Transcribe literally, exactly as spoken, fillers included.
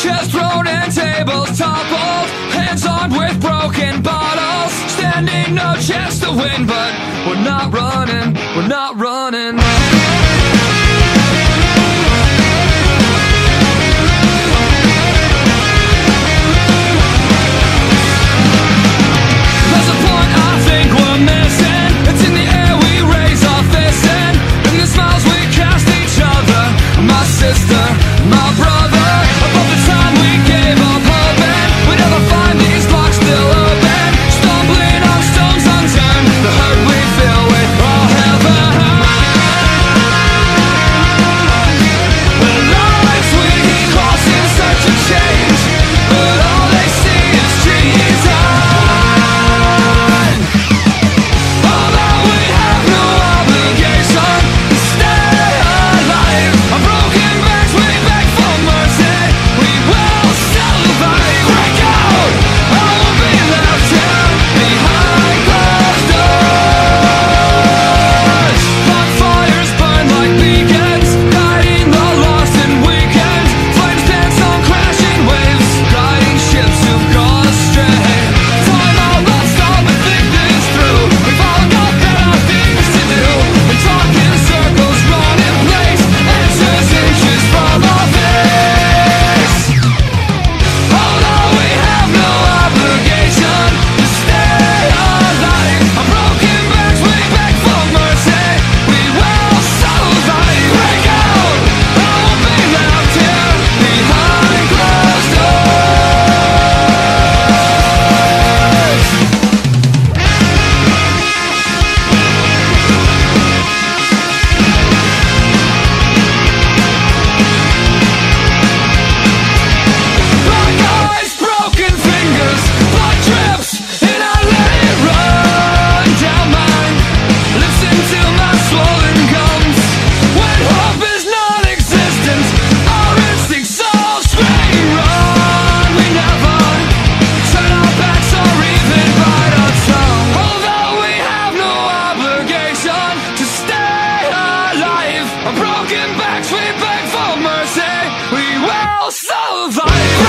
chairs thrown and tables toppled, hands armed with broken bottles, standing no chance to win, but we're not running, we're not running. There's a point I think we're missing. It's in the air we raise our fists in, in the smiles we cast each other. My sister, my brother, above the time we gave up hoping we'd ever find these locks still open, stumbling on stones unturned, the hurt we feel with all heaven. The lives we cross in search of change, but all they see is trees on. Although we have no obligation to stay alive, our broken backs we beg for mercy, we will survive. Break out, I won't be left here behind closed doors. Bonfires burn like beacons, guiding the lost and weekend. Flames dance on crashing waves, guiding ships who've gone astray. Time out, let's stop and think this through. We've all got better things to do than talk in circles, run in place, answers inches from our face. Although we have no obligation to stay alive, our broken backs we beg for mercy, we will survive. Break out, I won't be left here behind closed doors. Black eyes, broken fingers, blood drips, and I let it run down mine, lips into my swollen gums. When hope is non-existent, our instincts all scream run. We never turn our backs or even bite our tongue. Although we have no obligation to stay alive, our broken backs we beg for mercy, we will survive.